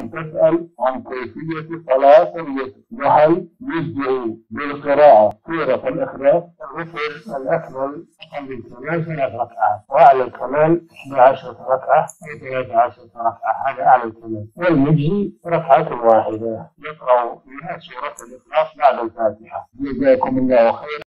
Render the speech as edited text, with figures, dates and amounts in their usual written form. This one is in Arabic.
أن تسأل عن كيفية صلاة الوتر، وهل يجزئ بالقراءة سورة الإخلاص؟ الوتر الأكمل أقل الكمال 3 ركعات، وأعلى الكمال 11 ركعة أو 13 ركعة، هذا أعلى الكمال. والمجزي ركعة واحدة يقرأ فيها سورة الإخلاص بعد الفاتحة. جزاكم الله خيرا.